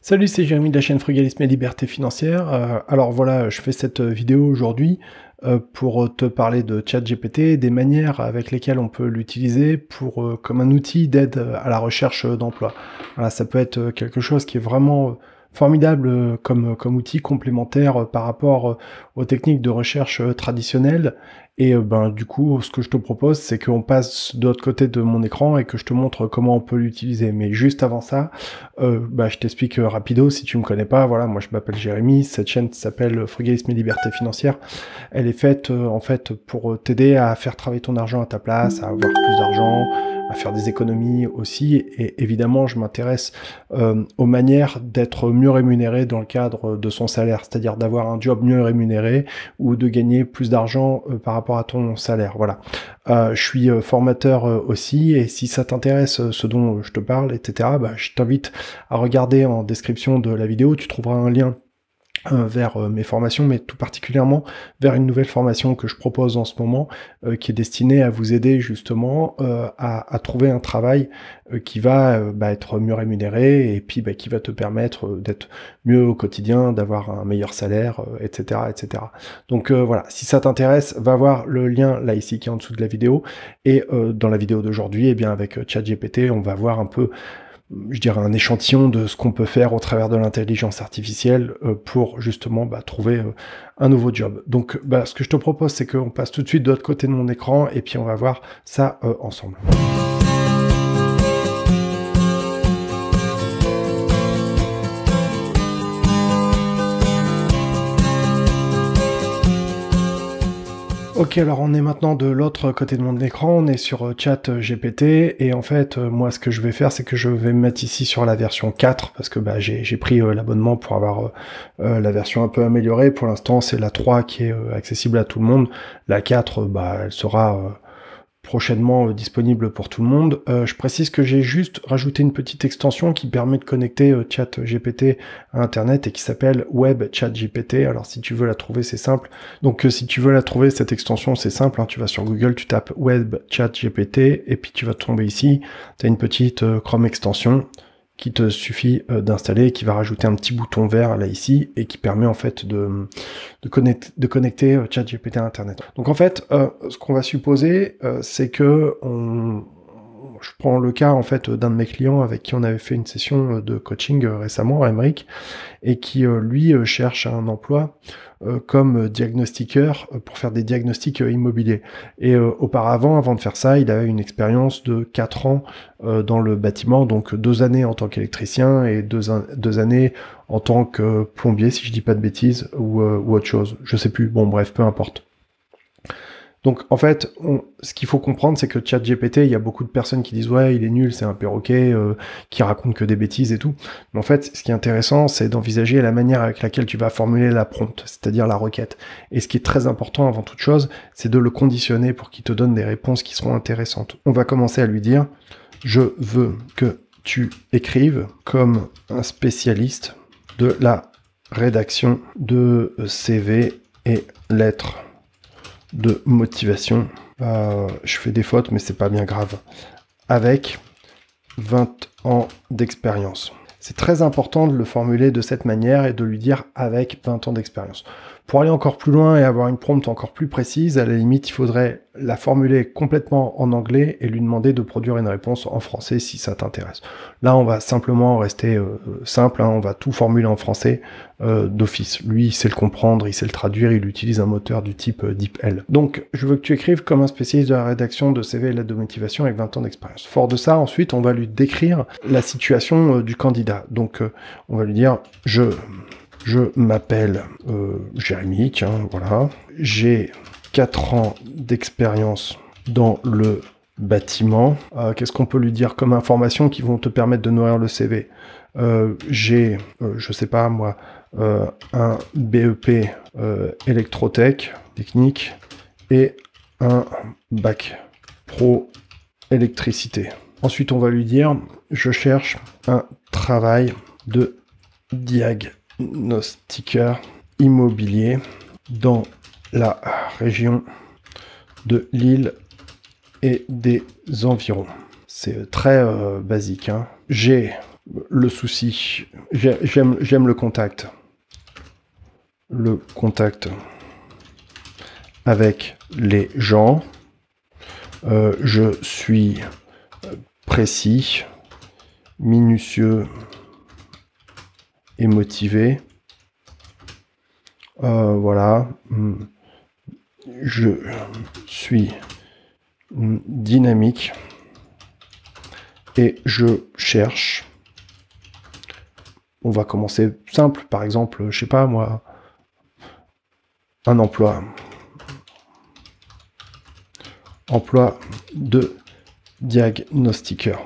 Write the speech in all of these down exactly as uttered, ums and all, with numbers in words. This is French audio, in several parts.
Salut, c'est Jérémy de la chaîne Frugalisme et Liberté Financière. Euh, alors voilà, je fais cette vidéo aujourd'hui euh, pour te parler de ChatGPT, des manières avec lesquelles on peut l'utiliser pour euh, comme un outil d'aide à la recherche d'emploi. Voilà, ça peut être quelque chose qui est vraiment formidable comme, comme outil complémentaire par rapport aux techniques de recherche traditionnelles. Et ben du coup, ce que je te propose, c'est qu'on passe de l'autre côté de mon écran et que je te montre comment on peut l'utiliser. Mais juste avant ça, euh, bah, je t'explique rapido, si tu me connais pas, voilà, moi je m'appelle Jérémy, cette chaîne s'appelle Frugalisme et Liberté Financière. Elle est faite euh, en fait pour t'aider à faire travailler ton argent à ta place, à avoir plus d'argent, à faire des économies aussi, et évidemment je m'intéresse euh, aux manières d'être mieux rémunéré dans le cadre de son salaire, c'est-à-dire d'avoir un job mieux rémunéré ou de gagner plus d'argent euh, par rapport à ton salaire. Voilà. Euh, je suis euh, formateur euh, aussi, et si ça t'intéresse euh, ce dont je te parle, et cetera, bah, je t'invite à regarder en description de la vidéo, tu trouveras un lien Euh, vers euh, mes formations, mais tout particulièrement vers une nouvelle formation que je propose en ce moment, euh, qui est destinée à vous aider justement euh, à, à trouver un travail euh, qui va euh, bah, être mieux rémunéré et puis bah, qui va te permettre euh, d'être mieux au quotidien, d'avoir un meilleur salaire, euh, et cetera, et cetera. Donc euh, voilà, si ça t'intéresse, va voir le lien là ici qui est en dessous de la vidéo, et euh, dans la vidéo d'aujourd'hui, eh bien avec ChatGPT, on va voir un peu, je dirais, un échantillon de ce qu'on peut faire au travers de l'intelligence artificielle euh, pour justement bah, trouver euh, un nouveau job. Donc bah, ce que je te propose, c'est qu'on passe tout de suite de l'autre côté de mon écran et puis on va voir ça euh, ensemble. Ok, alors on est maintenant de l'autre côté de mon écran, on est sur ChatGPT, et en fait, euh, moi ce que je vais faire, c'est que je vais me mettre ici sur la version quatre, parce que bah, j'ai pris euh, l'abonnement pour avoir euh, euh, la version un peu améliorée. Pour l'instant, c'est la trois qui est euh, accessible à tout le monde. La quatre, euh, bah, elle sera euh, prochainement euh, disponible pour tout le monde. Euh, je précise que j'ai juste rajouté une petite extension qui permet de connecter euh, ChatGPT à Internet et qui s'appelle Web ChatGPT. Alors si tu veux la trouver, c'est simple. Donc euh, si tu veux la trouver, cette extension, c'est simple, hein. Tu vas sur Google, tu tapes Web ChatGPT et puis tu vas tomber ici. Tu as une petite euh, Chrome extension qui te suffit euh, d'installer, qui va rajouter un petit bouton vert là ici et qui permet en fait de, de, connecter, de connecter euh, ChatGPT à Internet. Donc en fait, euh, ce qu'on va supposer, euh, c'est que on, je prends le cas en fait d'un de mes clients avec qui on avait fait une session de coaching euh, récemment, Emeric, et qui euh, lui euh, cherche un emploi euh, comme diagnostiqueur euh, pour faire des diagnostics euh, immobiliers. Et euh, auparavant, avant de faire ça, il avait une expérience de quatre ans euh, dans le bâtiment, donc deux années en tant qu'électricien et deux, an deux années en tant que plombier, si je dis pas de bêtises, ou, euh, ou autre chose. Je sais plus, bon bref, peu importe. Donc en fait, on, ce qu'il faut comprendre, c'est que ChatGPT, il y a beaucoup de personnes qui disent « ouais, il est nul, c'est un perroquet, euh, qui raconte que des bêtises et tout ». Mais en fait, ce qui est intéressant, c'est d'envisager la manière avec laquelle tu vas formuler la prompt, c'est-à-dire la requête. Et ce qui est très important avant toute chose, c'est de le conditionner pour qu'il te donne des réponses qui seront intéressantes. On va commencer à lui dire « je veux que tu écrives comme un spécialiste de la rédaction de C V et lettres de motivation. Euh, je fais des fautes, mais c'est pas bien grave. Avec vingt ans d'expérience. » C'est très important de le formuler de cette manière et de lui dire avec vingt ans d'expérience. Pour aller encore plus loin et avoir une prompt encore plus précise, à la limite, il faudrait la formuler complètement en anglais et lui demander de produire une réponse en français si ça t'intéresse. Là, on va simplement rester euh, simple, hein, on va tout formuler en français euh, d'office. Lui, il sait le comprendre, il sait le traduire, il utilise un moteur du type euh, DeepL. Donc, je veux que tu écrives comme un spécialiste de la rédaction de C V et lettres de motivation avec vingt ans d'expérience. Fort de ça, ensuite, on va lui décrire la situation euh, du candidat. Donc, euh, on va lui dire « je... Je m'appelle euh, Jérémy, tiens, voilà. J'ai quatre ans d'expérience dans le bâtiment. Euh, Qu'est-ce qu'on peut lui dire comme information qui vont te permettre de nourrir le C V? euh, J'ai, euh, je sais pas moi, euh, un B E P euh, électrotech, technique, et un bac pro électricité. Ensuite, on va lui dire, je cherche un travail de diag diagnostiqueur immobilier dans la région de Lille et des environs. C'est très euh, basique, hein. J'ai le souci, j'aime j'aime le contact. Le contact avec les gens. Euh, je suis précis, minutieux et motivé. Euh, voilà. Je suis dynamique et je cherche. On va commencer simple, par exemple, je sais pas moi, un emploi. Emploi de diagnostiqueur.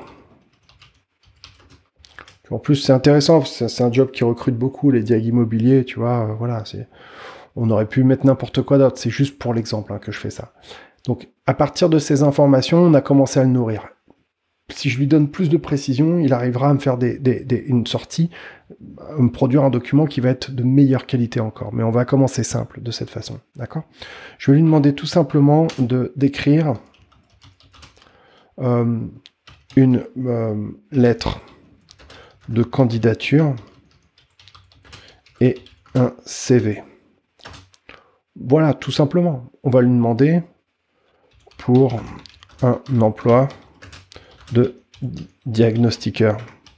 En plus, c'est intéressant, c'est un job qui recrute beaucoup, les diag immobiliers, tu vois, euh, voilà, c'est... On aurait pu mettre n'importe quoi d'autre, c'est juste pour l'exemple hein, que je fais ça. Donc, à partir de ces informations, on a commencé à le nourrir. Si je lui donne plus de précision, il arrivera à me faire des, des, des, une sortie, à me produire un document qui va être de meilleure qualité encore. Mais on va commencer simple, de cette façon, d'accord? Je vais lui demander tout simplement de d'écrire euh, une euh, lettre de candidature et un C V. Voilà, tout simplement. On va lui demander pour un emploi de diagnostiqueur.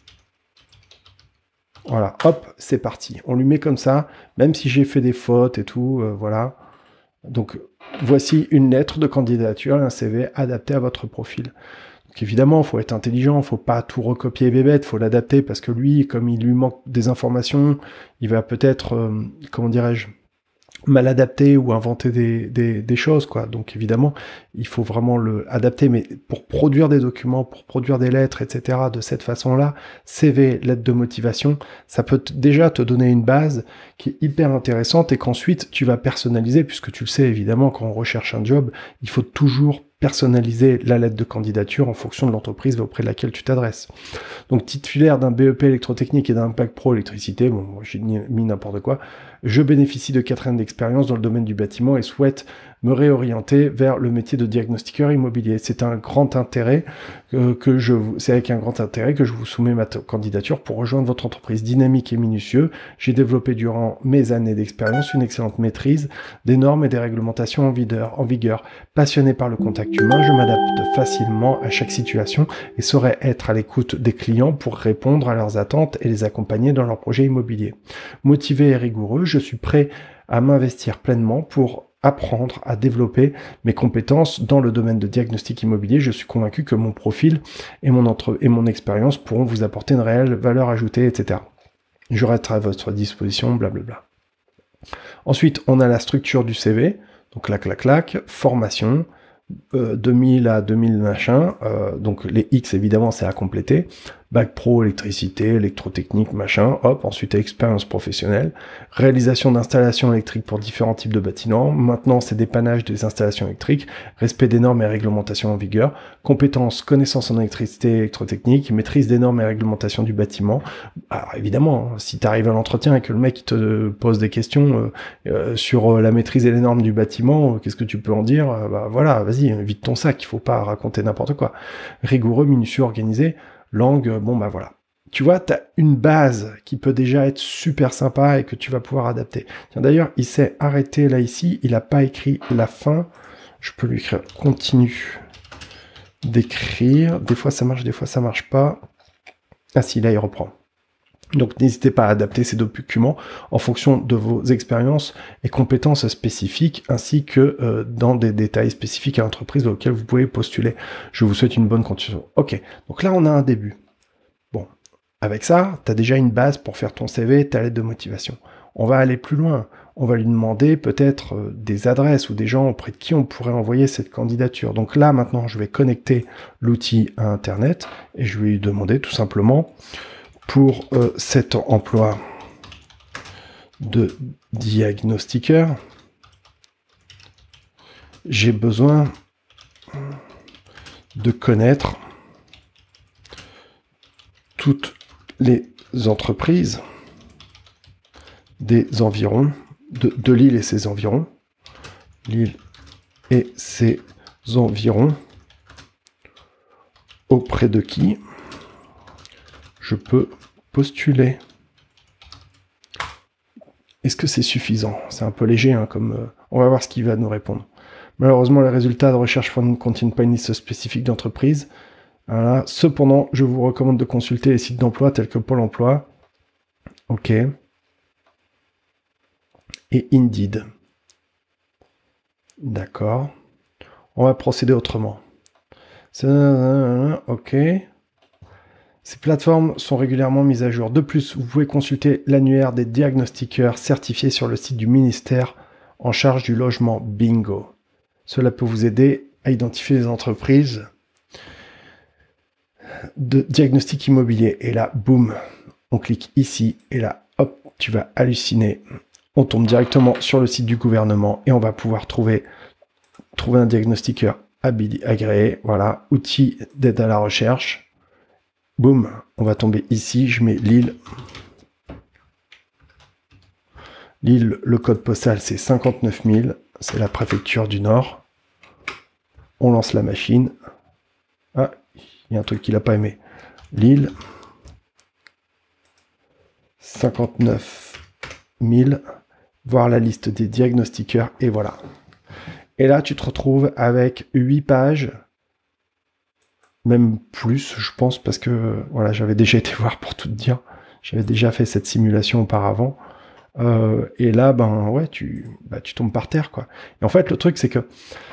Voilà, hop, c'est parti. On lui met comme ça, même si j'ai fait des fautes et tout, euh, voilà. Donc, voici une lettre de candidature et un C V adapté à votre profil. Donc, évidemment, il faut être intelligent, il ne faut pas tout recopier bébête, il faut l'adapter parce que lui, comme il lui manque des informations, il va peut-être, euh, comment dirais-je, mal adapté ou inventer des, des, des choses, quoi. Donc évidemment, il faut vraiment le adapter, mais pour produire des documents, pour produire des lettres, et cetera, de cette façon-là, C V, lettre de motivation, ça peut déjà te donner une base qui est hyper intéressante et qu'ensuite tu vas personnaliser, puisque tu le sais, évidemment, quand on recherche un job, il faut toujours personnaliser la lettre de candidature en fonction de l'entreprise auprès de laquelle tu t'adresses. Donc, titulaire d'un B E P électrotechnique et d'un bac pro électricité, bon, moi j'ai mis n'importe quoi, je bénéficie de quatre ans d'expérience dans le domaine du bâtiment et souhaite me réorienter vers le métier de diagnostiqueur immobilier. C'est un grand intérêt euh, que je vous, c'est avec un grand intérêt que je vous soumets ma candidature pour rejoindre votre entreprise dynamique et minutieuse. J'ai développé durant mes années d'expérience une excellente maîtrise des normes et des réglementations en vigueur. En vigueur. Passionné par le contact humain, je m'adapte facilement à chaque situation et saurais être à l'écoute des clients pour répondre à leurs attentes et les accompagner dans leurs projets immobiliers. Motivé et rigoureux, je suis prêt à m'investir pleinement pour apprendre à développer mes compétences dans le domaine de diagnostic immobilier. Je suis convaincu que mon profil et mon, entre... et mon expérience pourront vous apporter une réelle valeur ajoutée, et cetera. Je reste à votre disposition, blablabla. Ensuite, on a la structure du C V, donc clac, clac, clac, formation, euh, deux mille à deux mille machin, euh, donc les X évidemment c'est à compléter, bac pro, électricité, électrotechnique, machin, hop, ensuite expérience professionnelle, réalisation d'installations électriques pour différents types de bâtiments, maintenant c'est dépannage des installations électriques, respect des normes et réglementations en vigueur, compétences, connaissances en électricité et électrotechnique, maîtrise des normes et réglementations du bâtiment. Alors évidemment, si tu arrives à l'entretien et que le mec il te pose des questions euh, euh, sur la maîtrise et les normes du bâtiment, euh, qu'est-ce que tu peux en dire? euh, Bah voilà, vas-y, vide ton sac, il faut pas raconter n'importe quoi. Rigoureux, minutieux, organisé, langue, bon bah voilà. Tu vois, tu as une base qui peut déjà être super sympa et que tu vas pouvoir adapter. Tiens, d'ailleurs, il s'est arrêté là ici, il n'a pas écrit la fin. Je peux lui écrire continue d'écrire. Des fois ça marche, des fois ça marche pas. Ah si, là il reprend. Donc n'hésitez pas à adapter ces documents en fonction de vos expériences et compétences spécifiques, ainsi que euh, dans des détails spécifiques à l'entreprise auxquels vous pouvez postuler. Je vous souhaite une bonne continuation. Ok, donc là on a un début. Bon, avec ça, tu as déjà une base pour faire ton C V, ta lettre de motivation. On va aller plus loin. On va lui demander peut-être euh, des adresses ou des gens auprès de qui on pourrait envoyer cette candidature. Donc là maintenant, je vais connecter l'outil à Internet et je vais lui demander tout simplement... Pour euh, cet emploi de diagnostiqueur, j'ai besoin de connaître toutes les entreprises des environs, de, de l'île et ses environs, l'île et ses environs, auprès de qui je peux postuler. Est-ce que c'est suffisant? C'est un peu léger, hein, comme... Euh, on va voir ce qu'il va nous répondre. Malheureusement, les résultats de recherche fournis ne contiennent pas une liste spécifique d'entreprises. Voilà. Cependant, je vous recommande de consulter les sites d'emploi tels que Pôle emploi. OK. Et Indeed. D'accord. On va procéder autrement. OK. Ces plateformes sont régulièrement mises à jour. De plus, vous pouvez consulter l'annuaire des diagnostiqueurs certifiés sur le site du ministère en charge du logement Bingo. Cela peut vous aider à identifier les entreprises de diagnostic immobilier. Et là, boum, on clique ici et là, hop, tu vas halluciner. On tombe directement sur le site du gouvernement et on va pouvoir trouver, trouver un diagnostiqueur agréé. Voilà, outils d'aide à la recherche. Boum, on va tomber ici, je mets Lille. Lille, le code postal, c'est cinquante-neuf mille, c'est la préfecture du Nord. On lance la machine. Ah, il y a un truc qu'il n'a pas aimé. Lille, cinquante-neuf mille, voir la liste des diagnostiqueurs, et voilà. Et là, tu te retrouves avec huit pages, même plus, je pense, parce que voilà, j'avais déjà été voir pour tout te dire. J'avais déjà fait cette simulation auparavant. Euh, et là, ben ouais, tu, bah, tu tombes par terre, quoi. Et en fait, le truc, c'est que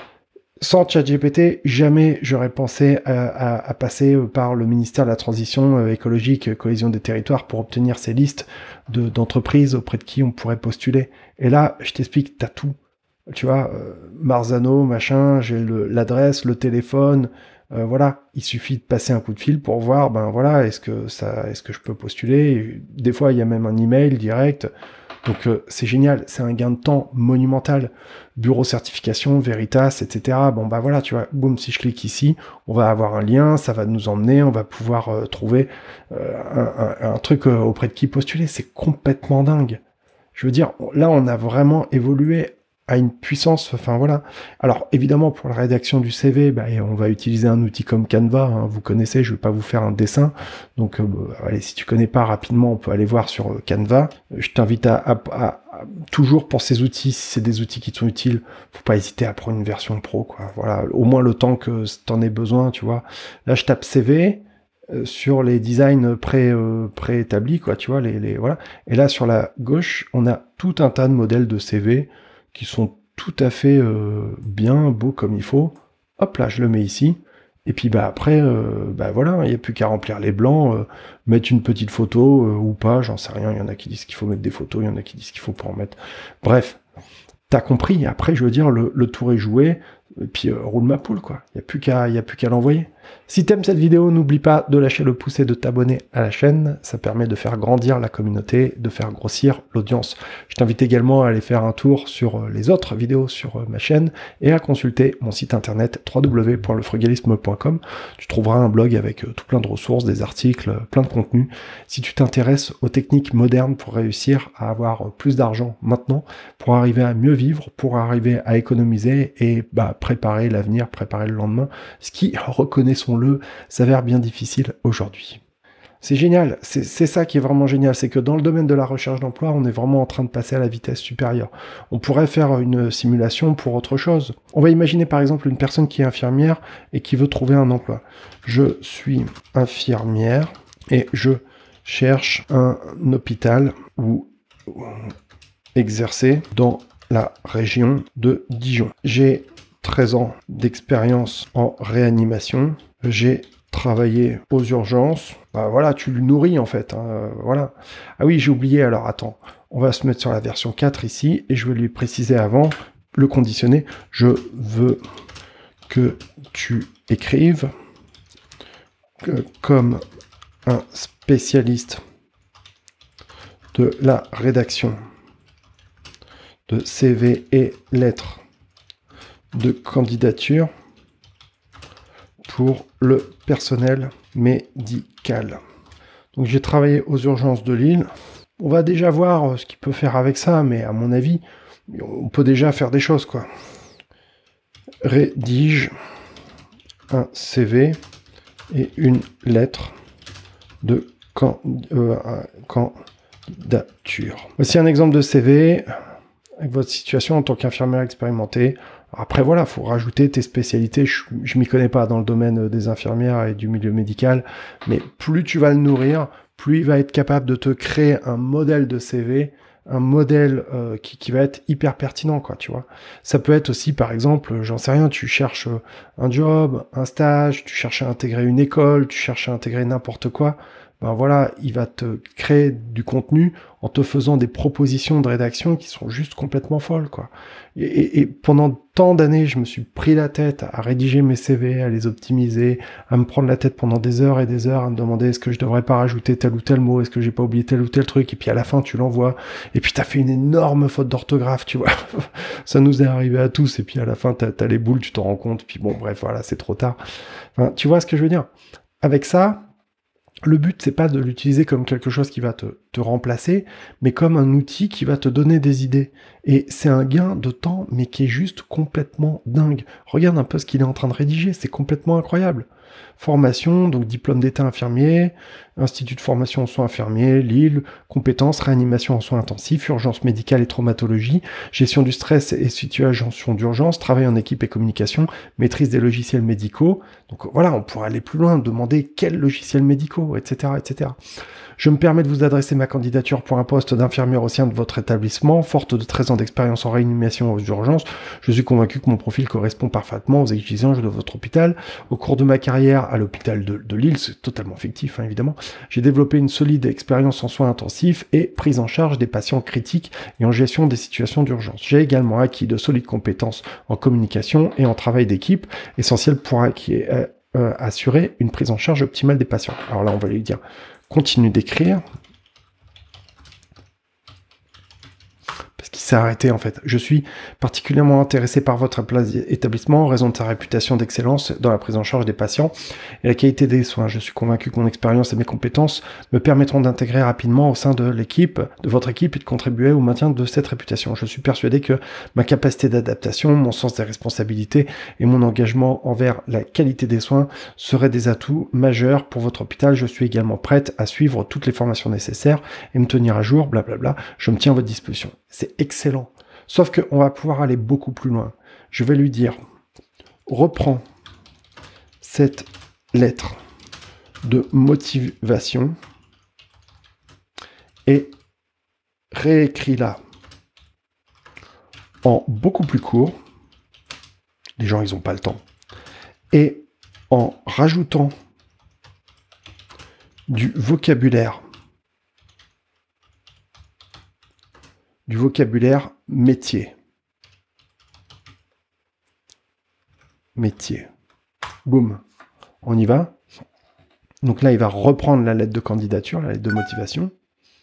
sans ChatGPT, jamais j'aurais pensé à, à, à passer par le ministère de la Transition écologique, cohésion des territoires, pour obtenir ces listes de, d'entreprises auprès de qui on pourrait postuler. Et là, je t'explique, t'as tout. Tu vois, euh, Marzano, machin, j'ai le, l'adresse, le téléphone, euh, voilà. Il suffit de passer un coup de fil pour voir, ben voilà, est-ce que ça, est-ce que je peux postuler? Des fois, il y a même un email direct. Donc euh, c'est génial, c'est un gain de temps monumental. Bureau certification, Veritas, et cetera. Bon bah voilà, tu vois, boum, si je clique ici, on va avoir un lien, ça va nous emmener, on va pouvoir euh, trouver euh, un, un, un truc euh, auprès de qui postuler. C'est complètement dingue. Je veux dire, là on a vraiment évolué à une puissance, enfin voilà. Alors évidemment pour la rédaction du C V, bah, on va utiliser un outil comme Canva, hein, vous connaissez, je vais pas vous faire un dessin, donc euh, bah, allez, si tu connais pas rapidement, on peut aller voir sur euh, Canva. Je t'invite à, à, à, à toujours pour ces outils, si c'est des outils qui te sont utiles, faut pas hésiter à prendre une version pro, quoi. Voilà, au moins le temps que t'en aies besoin, tu vois. Là je tape C V euh, sur les designs pré euh, préétablis, quoi, tu vois, les, les voilà. Et là sur la gauche, on a tout un tas de modèles de C V qui sont tout à fait euh, bien, beaux comme il faut. Hop là, je le mets ici. Et puis bah après, euh, bah voilà, il n'y a plus qu'à remplir les blancs, euh, mettre une petite photo euh, ou pas, j'en sais rien. Il y en a qui disent qu'il faut mettre des photos, il y en a qui disent qu'il faut pas en mettre. Bref, t'as compris. Après, je veux dire, le, le tour est joué. Et puis euh, roule ma poule, quoi. Il n'y a plus qu'à, il y a plus qu'à l'envoyer. Si t'aimes cette vidéo, n'oublie pas de lâcher le pouce et de t'abonner à la chaîne. Ça permet de faire grandir la communauté, de faire grossir l'audience. Je t'invite également à aller faire un tour sur les autres vidéos sur ma chaîne et à consulter mon site internet w w w point le frugalisme point com. Tu trouveras un blog avec tout plein de ressources, des articles, plein de contenus. Si tu t'intéresses aux techniques modernes pour réussir à avoir plus d'argent maintenant, pour arriver à mieux vivre, pour arriver à économiser et bah, préparer l'avenir, préparer le lendemain, ce qui, reconnaissons-le, s'avère bien difficile aujourd'hui. C'est génial, c'est ça qui est vraiment génial, c'est que dans le domaine de la recherche d'emploi, on est vraiment en train de passer à la vitesse supérieure. On pourrait faire une simulation pour autre chose. On va imaginer par exemple une personne qui est infirmière et qui veut trouver un emploi. Je suis infirmière et je cherche un hôpital où exercer dans la région de Dijon. J'ai treize ans d'expérience en réanimation. J'ai travaillé aux urgences. Bah voilà, tu le nourris en fait. Hein, voilà. Ah oui, j'ai oublié. Alors attends, on va se mettre sur la version quatre ici et je vais lui préciser avant le conditionner. Je veux que tu écrives que, comme un spécialiste de la rédaction de C V et lettres de candidature pour le personnel médical. Donc j'ai travaillé aux urgences de Lille. On va déjà voir ce qu'il peut faire avec ça, mais à mon avis, on peut déjà faire des choses, quoi. Rédige un C V et une lettre de Quand, euh, candidature. Voici un exemple de C V avec votre situation en tant qu'infirmière expérimentée. Après, voilà, il faut rajouter tes spécialités. Je, je m'y connais pas dans le domaine des infirmières et du milieu médical, mais plus tu vas le nourrir, plus il va être capable de te créer un modèle de C V, un modèle euh, qui, qui va être hyper pertinent, quoi, tu vois. Ça peut être aussi, par exemple, j'en sais rien, tu cherches un job, un stage, tu cherches à intégrer une école, tu cherches à intégrer n'importe quoi. Ben voilà, il va te créer du contenu en te faisant des propositions de rédaction qui sont juste complètement folles, quoi. Et, et, et pendant tant d'années, je me suis pris la tête à rédiger mes C V, à les optimiser, à me prendre la tête pendant des heures et des heures, à me demander est-ce que je devrais pas rajouter tel ou tel mot, est-ce que j'ai pas oublié tel ou tel truc, et puis à la fin, tu l'envoies, et puis t'as fait une énorme faute d'orthographe, tu vois. Ça nous est arrivé à tous, et puis à la fin, t'as, t'as les boules, tu t'en rends compte, puis bon, bref, voilà, c'est trop tard. Enfin, tu vois ce que je veux dire? Avec ça, le but, c'est pas de l'utiliser comme quelque chose qui va te, te remplacer, mais comme un outil qui va te donner des idées. Et c'est un gain de temps, mais qui est juste complètement dingue. Regarde un peu ce qu'il est en train de rédiger, c'est complètement incroyable. Formation, donc diplôme d'état infirmier, institut de formation en soins infirmiers, Lille, compétences, réanimation en soins intensifs, urgence médicale et traumatologie, gestion du stress et situation d'urgence, travail en équipe et communication, maîtrise des logiciels médicaux. Donc voilà, on pourrait aller plus loin, demander quels logiciels médicaux, et cetera, et cetera. Je me permets de vous adresser ma candidature pour un poste d'infirmière au sein de votre établissement. Forte de treize ans d'expérience en réanimation aux urgences, je suis convaincu que mon profil correspond parfaitement aux exigences de votre hôpital. Au cours de ma carrière à l'hôpital de, de Lille, c'est totalement fictif, hein, évidemment, j'ai développé une solide expérience en soins intensifs et prise en charge des patients critiques et en gestion des situations d'urgence. J'ai également acquis de solides compétences en communication et en travail d'équipe, essentielles pour acquis, euh, euh, assurer une prise en charge optimale des patients. Alors là, on va lui dire continue d'écrire. Parce qu'il s'est arrêté en fait. Je suis particulièrement intéressé par votre établissement en raison de sa réputation d'excellence dans la prise en charge des patients et la qualité des soins. Je suis convaincu que mon expérience et mes compétences me permettront d'intégrer rapidement au sein de l'équipe, de votre équipe et de contribuer au maintien de cette réputation. Je suis persuadé que ma capacité d'adaptation, mon sens des responsabilités et mon engagement envers la qualité des soins seraient des atouts majeurs pour votre hôpital. Je suis également prête à suivre toutes les formations nécessaires et me tenir à jour, blablabla. Je me tiens à votre disposition. C'est excellent. Sauf qu'on va pouvoir aller beaucoup plus loin. Je vais lui dire, reprends cette lettre de motivation et réécris-la en beaucoup plus court. Les gens, ils n'ont pas le temps. Et en rajoutant du vocabulaire du vocabulaire métier. Métier. Boum. On y va. Donc là, il va reprendre la lettre de candidature, la lettre de motivation.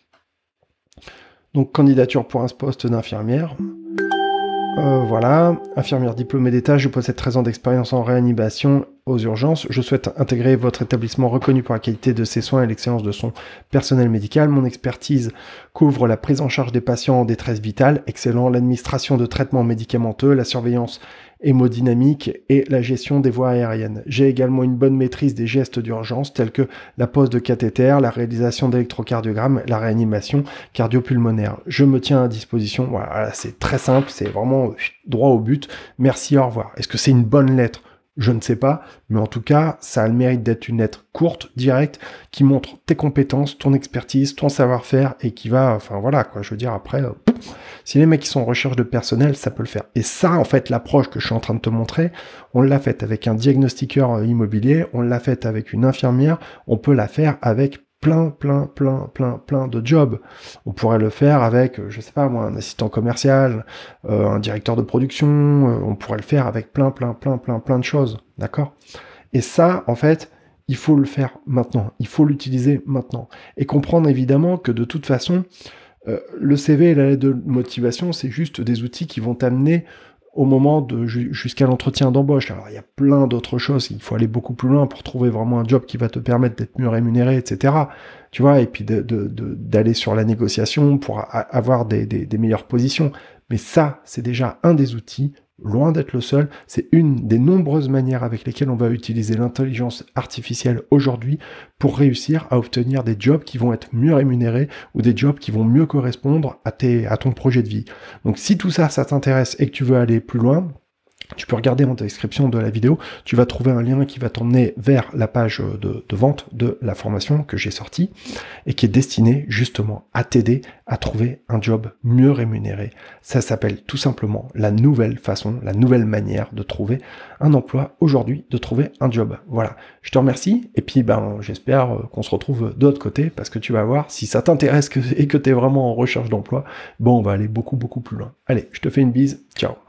Donc, candidature pour un poste d'infirmière. Euh, voilà. Infirmière diplômée d'État, je possède treize ans d'expérience en réanimation aux urgences. Je souhaite intégrer votre établissement reconnu pour la qualité de ses soins et l'excellence de son personnel médical. Mon expertise couvre la prise en charge des patients en détresse vitale, excellent, l'administration de traitements médicamenteux, la surveillance hémodynamique et la gestion des voies aériennes. J'ai également une bonne maîtrise des gestes d'urgence tels que la pose de cathéter, la réalisation d'électrocardiogramme, la réanimation cardio-pulmonaire. Je me tiens à disposition. Voilà, c'est très simple, c'est vraiment droit au but. Merci, au revoir. Est-ce que c'est une bonne lettre ? Je ne sais pas, mais en tout cas, ça a le mérite d'être une lettre courte, directe, qui montre tes compétences, ton expertise, ton savoir-faire, et qui va, enfin voilà, quoi, je veux dire, après, euh, pouf, si les mecs qui sont en recherche de personnel, ça peut le faire. Et ça, en fait, l'approche que je suis en train de te montrer, on l'a faite avec un diagnostiqueur immobilier, on l'a faite avec une infirmière, on peut la faire avec plein, plein, plein, plein, plein de jobs. On pourrait le faire avec, je sais pas moi, un assistant commercial, euh, un directeur de production, euh, on pourrait le faire avec plein, plein, plein, plein, plein de choses, d'accord ? Et ça, en fait, il faut le faire maintenant, il faut l'utiliser maintenant. Et comprendre évidemment que de toute façon, euh, le C V et la lettre de motivation, c'est juste des outils qui vont t'amener au moment de jusqu'à l'entretien d'embauche. Alors, il y a plein d'autres choses, il faut aller beaucoup plus loin pour trouver vraiment un job qui va te permettre d'être mieux rémunéré, et cetera. Tu vois, et puis de, de, de, d'aller sur la négociation pour a, avoir des, des, des meilleures positions. Mais ça, c'est déjà un des outils loin d'être le seul, c'est une des nombreuses manières avec lesquelles on va utiliser l'intelligence artificielle aujourd'hui pour réussir à obtenir des jobs qui vont être mieux rémunérés ou des jobs qui vont mieux correspondre à, tes, à ton projet de vie. Donc si tout ça, ça t'intéresse et que tu veux aller plus loin, tu peux regarder en description de la vidéo, tu vas trouver un lien qui va t'emmener vers la page de, de vente de la formation que j'ai sortie et qui est destinée justement à t'aider à trouver un job mieux rémunéré. Ça s'appelle tout simplement la nouvelle façon, la nouvelle manière de trouver un emploi aujourd'hui, de trouver un job. Voilà, je te remercie et puis ben j'espère qu'on se retrouve de l'autre côté parce que tu vas voir, si ça t'intéresse et que tu es vraiment en recherche d'emploi, bon on va aller beaucoup beaucoup plus loin. Allez, je te fais une bise, ciao.